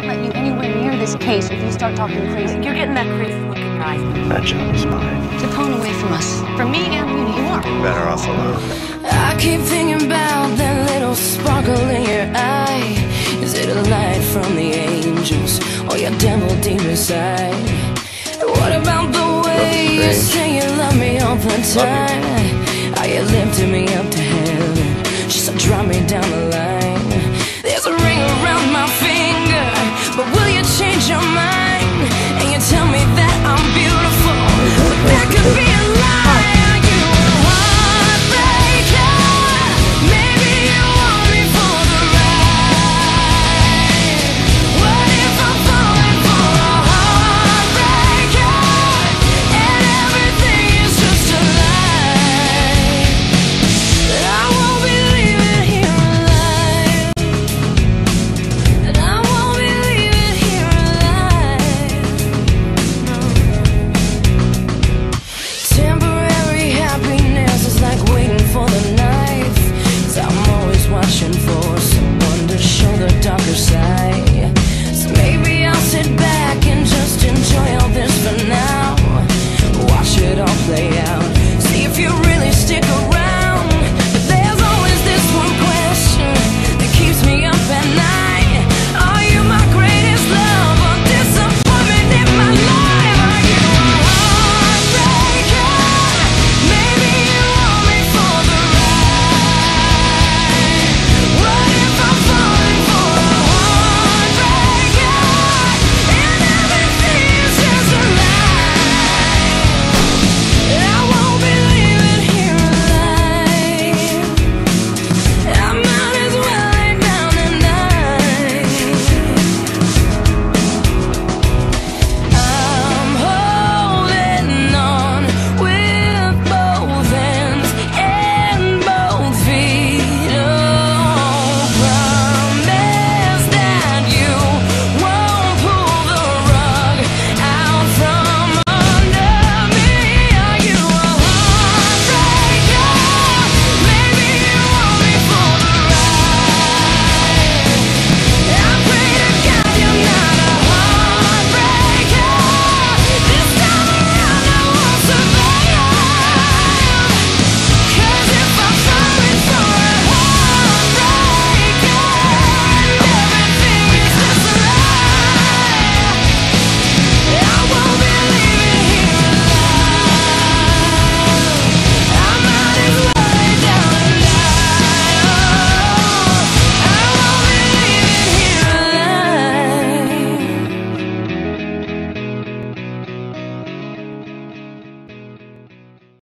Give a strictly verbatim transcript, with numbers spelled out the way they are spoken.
can't let you anywhere near this case if you start talking crazy. You're getting that crazy look in your eyes. That job is mine. Keep the phone away from us. From me and you, you are. Better off alone. I keep thinking about that little sparkle in your eye. Is it a light from the angels or your devil deep inside? What about the way you say you love me all the time?